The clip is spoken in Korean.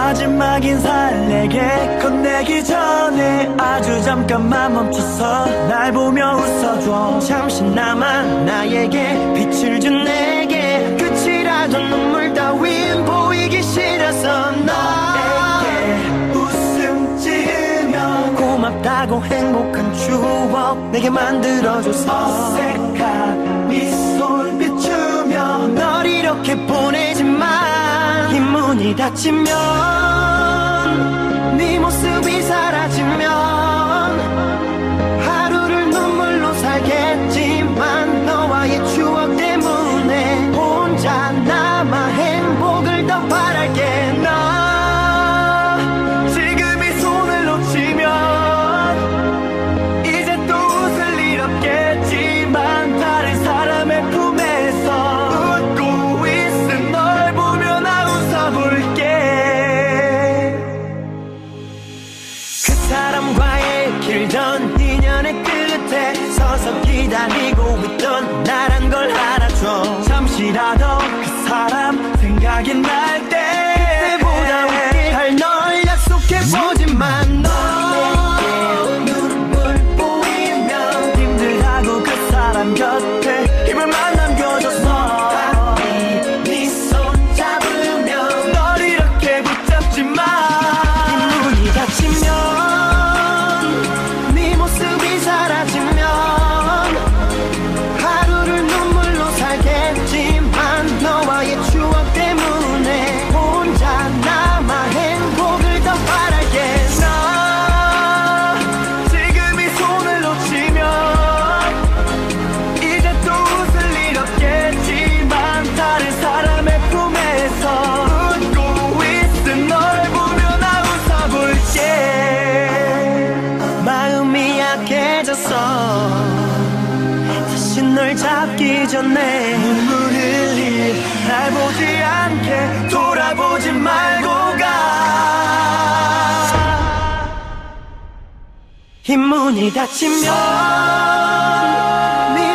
마지막 인사를 내게 건네기 전에 아주 잠깐만 멈춰서 날 보며 웃어줘. 잠시나마 나에게 빛을 준 내게 끝이라도 눈물 따윈 보이기 싫어서 너에게 웃음 지으며 고맙다고 행복한 추억 내게 만들어줘서 어색한 미소를 비추며 널 이렇게 보내지만 이 문이 닫히면 네 모습이 사라지면 하루를 눈물로 살겠지만 너와의 추억 때문에 혼자 남아 행복을 더 바랄게. 너 지금 이 손을 놓치면 이제 또 웃을 일 없겠지만 다른 사람의 품에서 웃고 있은 널 보며 나 웃어볼게. 그 사람과의 길던 인연의 끝에 서서 기다리고 있던 나란 걸 알아줘. 잠시라도 그 사람 생각이 날 때 그때보다 웃게 할 널 약속해보지만 너에게 눈물 보이면 힘들다고 그 사람 곁에 힘을만 남겨줬어. 네 손 잡으며 널 이렇게 붙잡지만 이 문이 닫히면 네 모습이 사라지면 하루를 눈물로 살겠지만 너와의 추억 때문에 혼자 남아 행복을 더 바랄게. 너 지금 이 손을 놓치면 이제 또 웃을 일 없겠지만 다른 사람의 품에서 웃고 있은 널 보며 나 웃어볼게. 마음이 약해져서 다시 널 잡기 전에 눈물 흘릴 날 보지 않게 돌아보지 말고 가. 이 문이 닫히면 네